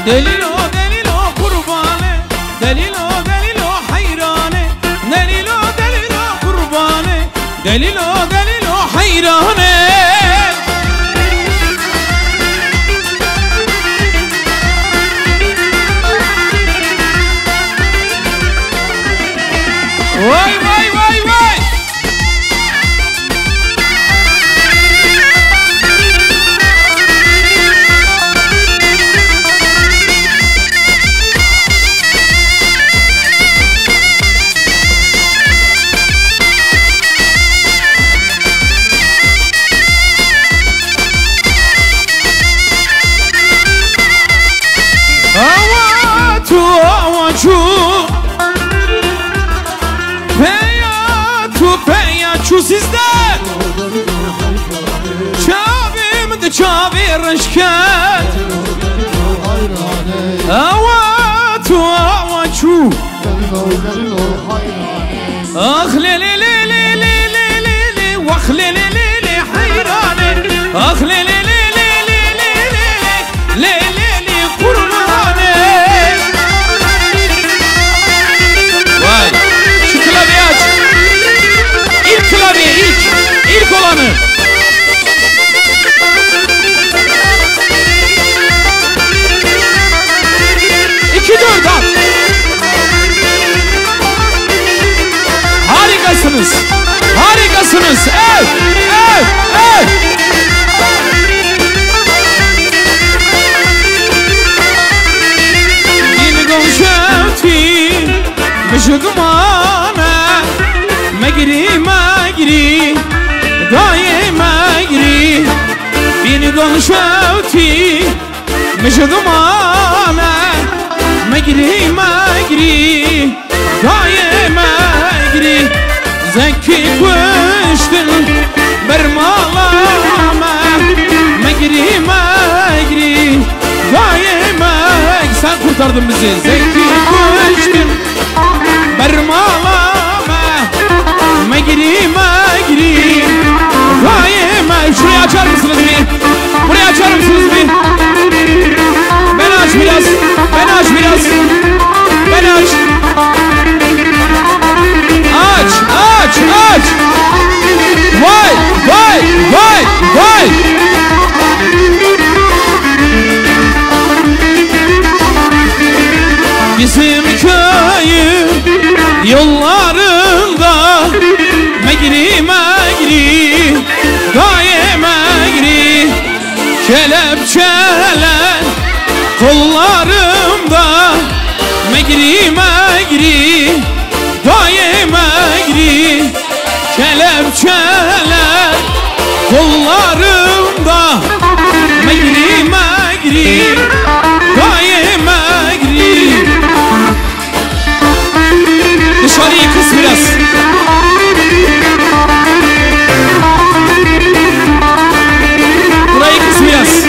Delilo delilo kurbane, delilo delilo hayrane, delilo delilo kurbane, delilo delilo hayrane. Vay vay vay vay. Şu sizden Çavimdi çavir reşket Avatu avaçu Ah li li li li li li li li Vah li li li li hayrane Ah li li li li li li li li li li kurmane. Vay şu klavye aç. İlk klavye ilk olanı. İki dört at. Harikasınız. Harikasınız. Evet. Evet. Evet. Yeni konşevti meşgumana Megri megri Daye megri Beni konşevti meşgumana Megri megri Daye megri Zeki kuştun bermalama Megri megri Daye megri Sen kurtardın bizi Zeki kuştun bermalama Megri megri Daye Şurayı açar mısınız bir? Burayı açar mısınız bir? Ben aç biraz. Ben aç biraz. Ben aç. Aç, aç, aç. Vay, vay, vay, vay. Bizim köyün yollarında Megri megri Daye megri Kelepçeler kollarımda Megri megri Daye megri Kelepçeler kollarımda Megri megri Daye megri. Dışarıyı kıs biraz. Burayı kıs biraz.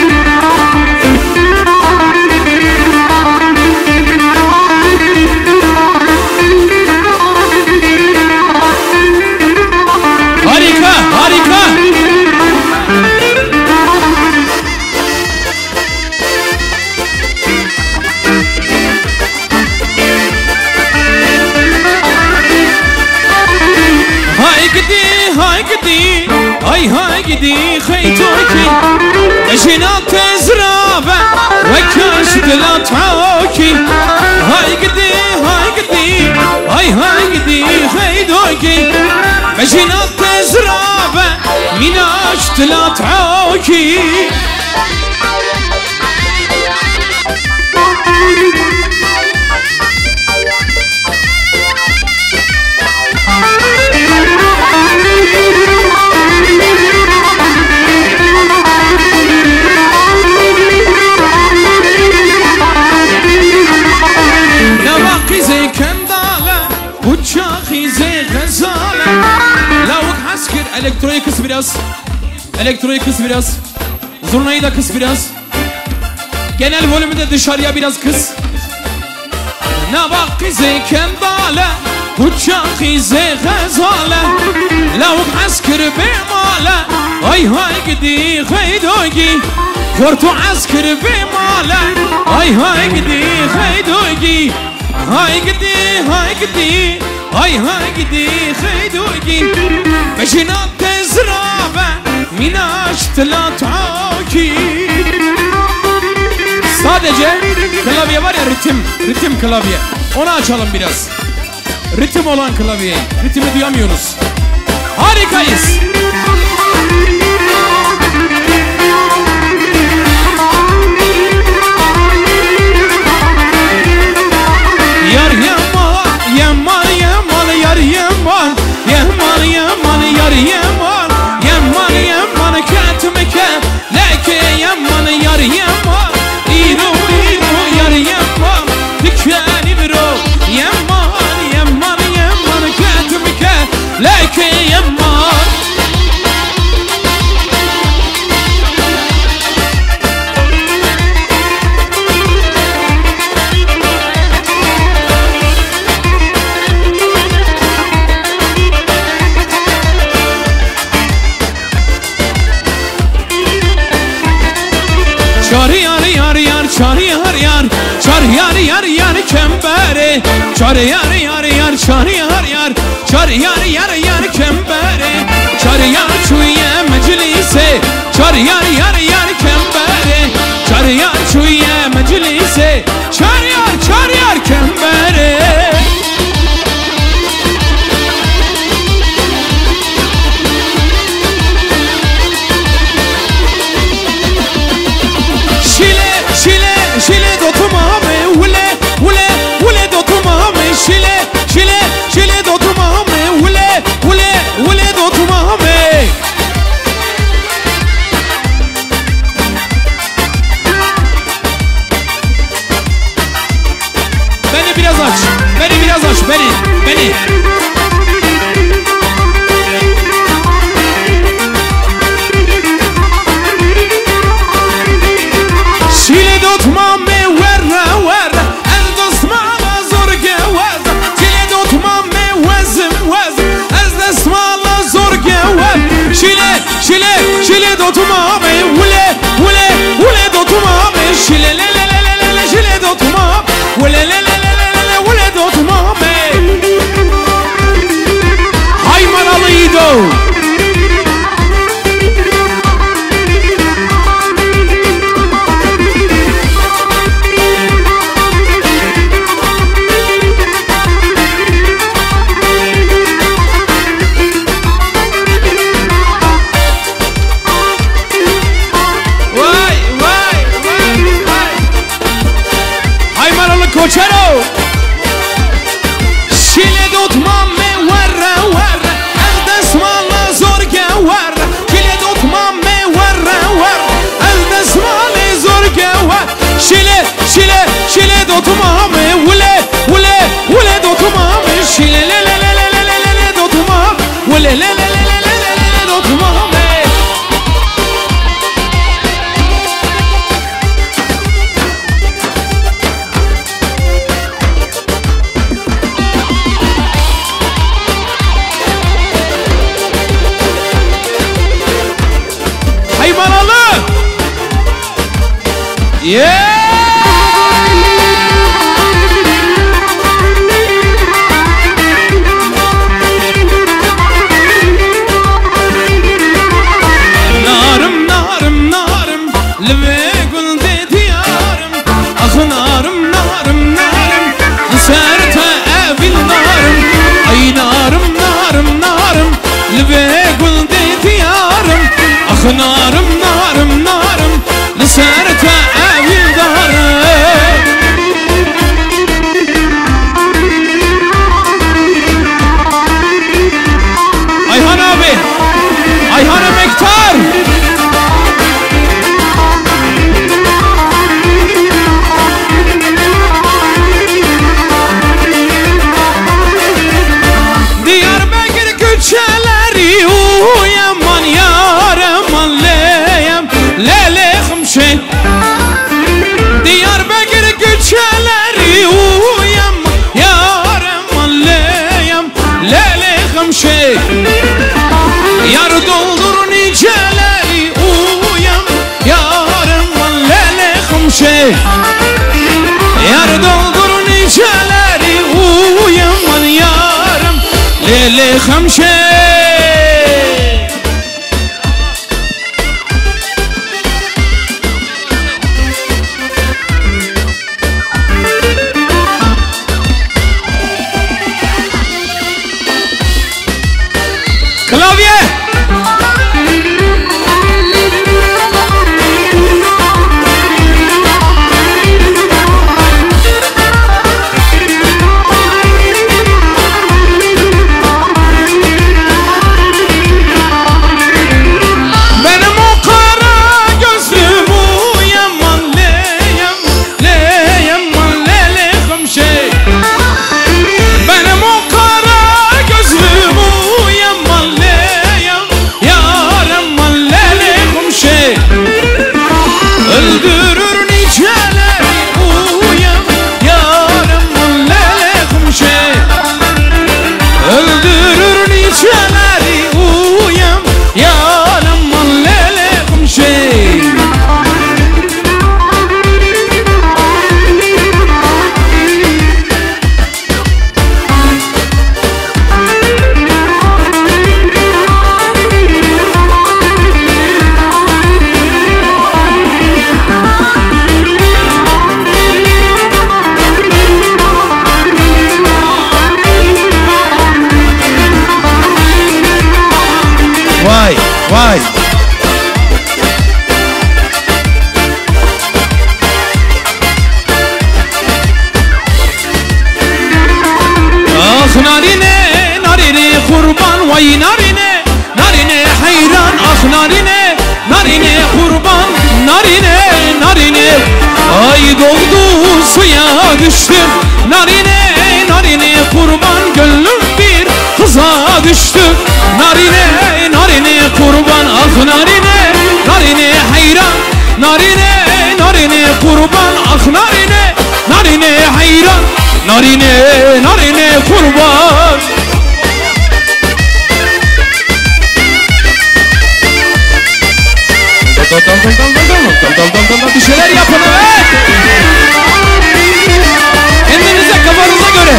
Harika, harika. Hay gidi khaytoki Ejinat tezrabe Ve kaştila tauki Hay gidi khaytoki Ejinat tezrabe Minaştila tauki Elektroyu kıs biraz. Elektroyu kıs biraz. Zurnayı da kıs biraz. Genel volümü de dışarıya biraz kıs. Ne bak kızı kendale وتشاقي زي غزالة لو عسكر بمالة هاي هاي قدي خيدوقي خورتو عسكر بمالة هاي هاي قدي خيدوقي هاي قدي هاي قدي هاي هاي قدي خيدوقي بجنات تزرابة مناش تلاتعاكي Sadece klavye var ya, ritim klavye. Onu açalım biraz. Ritim olan klavye. Ritmi duyamıyoruz. Harikayız. Yar yaman, yaman, yaman, yar yaman, yaman, yaman, yar yaman, yaman, yaman, katmeke, leke yaman, yar yaman. İro yar yaman, dikani bro yaman, yaman, yaman, katmike leke yaman. Çar yar yar yar, çar yar yar, çar yar yar yar kembere. Çar yar yar yar, çar yar yar, çar yar yar yar kembere. Çar yar çuye meclise, çar yar yar yar kembere. Çar yar çuye meclise, çar yar kembere. Şile dotumame ule dotumame şile dotumame ule dotumame. Beni biraz aç, beni. Şile dotumame verra el dostmala zor gevaz. Şile dotumame vezim ez dostmala zor gevaz. Şile dotumame ule dotumame şile şile dotumame ule dotumame. Hay maralıydı. Cochero Şile tutmame verra el desmala zor gevar. Şile tutmame verra el desmala zor gevar. Şile tutmame ule tutmame şile tutmame ule tutmame. Yeah! Narım narım narım leve gül dedi yarım. Ah narım narım narım serte evil narım. Ay narım narım narım leve gül dedi yarım. Ah narım narım narım serte evil Yar doldur niceleri uyaman yarım Lele Hamşe Klavye Vay Ah narine narine kurban vay narine narine hayran ah narine narine kurban narine narine ay doldu suya düştüm narine narine kurban gönlüm bir kıza düştü narine narine kurban ah narine narine hayran narine narine kurban ah narine narine hayran narine narine kurban bir şeyler yapın evet kendinize kafanıza göre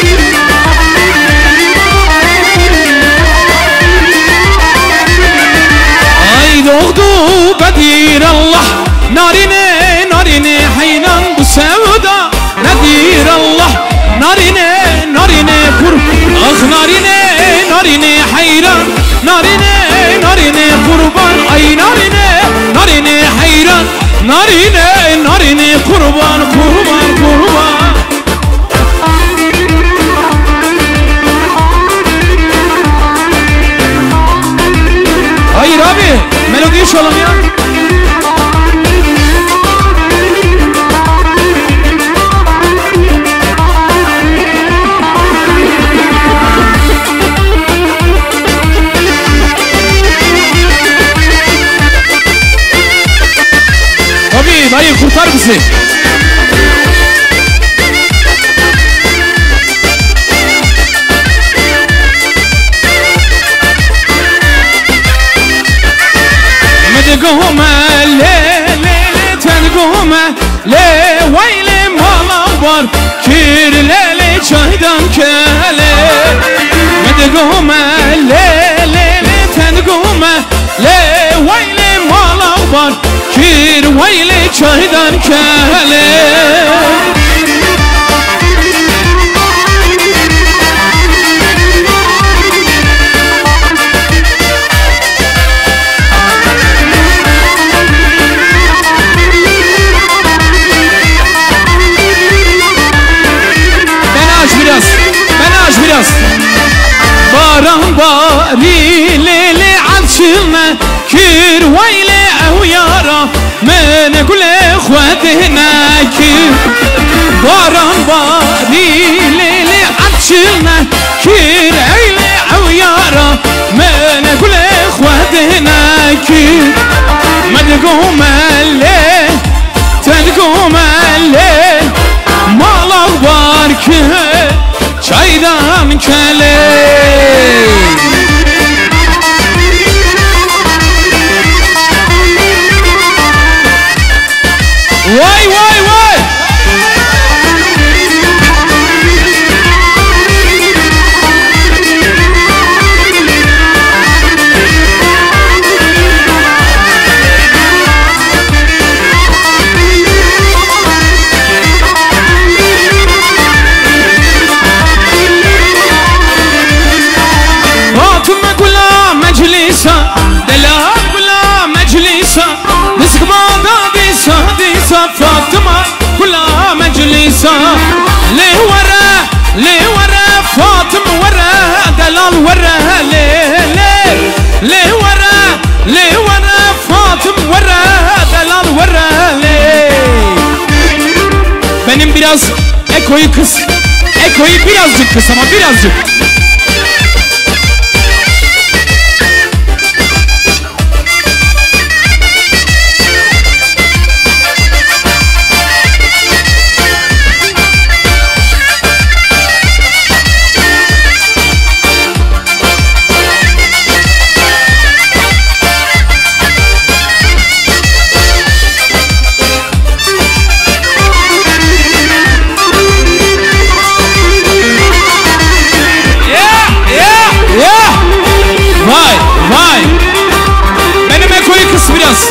doğdu Bedir Allah narine narine hayran bu sevda nedir Allah narine narine kur ah narine narine hayran narine narine kurban ay narine narine hayran narine narine kurban kurban kurban hayır abi melodiyi çalalım ya. Tabii dayı kurtar bizi. Gome le le ten gome le vayle mala var kirlele çaydan kele Mede gome le ten gome le vayle mala var kir vayle çaydan kele biraz Baran bari lele alçılma kir vayle ev yara mene gule khwadena kir Baran bari lele alçılma kir eyle ev yara mene gule khwadena kir Medgum elle tedgum elle malak var ki çaydan kele Vay vay Eko'yu kıs. Eko'yu birazcık kıs ama birazcık. Vay vay. Benim Eko'yu kıs biraz.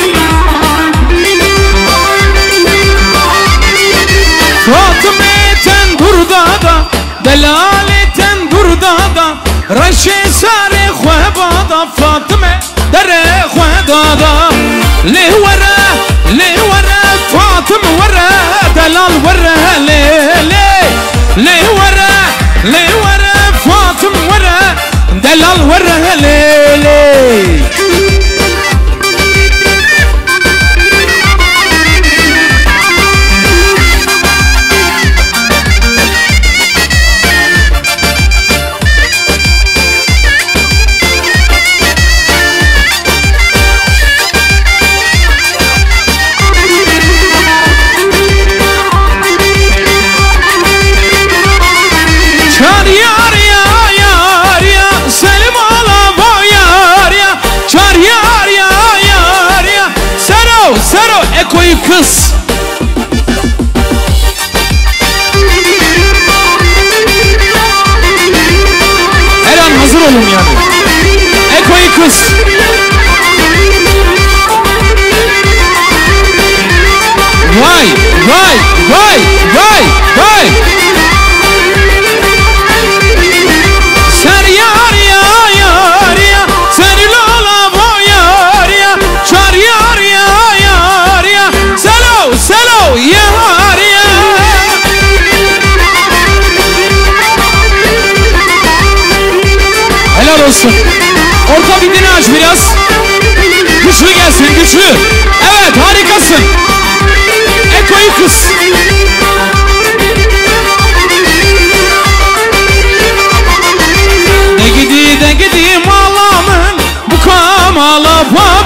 Fatımeten durdada, delaleten durdada, Reşe sare khwebada, Fatıme dere khwedada. Le wara, Fatım wara, delal wara, le wara, Fatım wara, delal wara, le. Çar yar ya yar ya, Selim ala bo yar ya. Çar yar ya yar ya, Sero Eko'yu kıs. Her an hazır olun yani. Eko'yu kıs. Vay vay vay vay vay. Ser yar ya yar ya, Seni lola bo yar ya. Çar yar ya yar ya, Selo yar ya. Helal olsun. Orta bir aç biraz. Güçlü gelsin, güçlü. Evet, harikasın. Eko'yu kıs. De gidi malamın bu kamala var.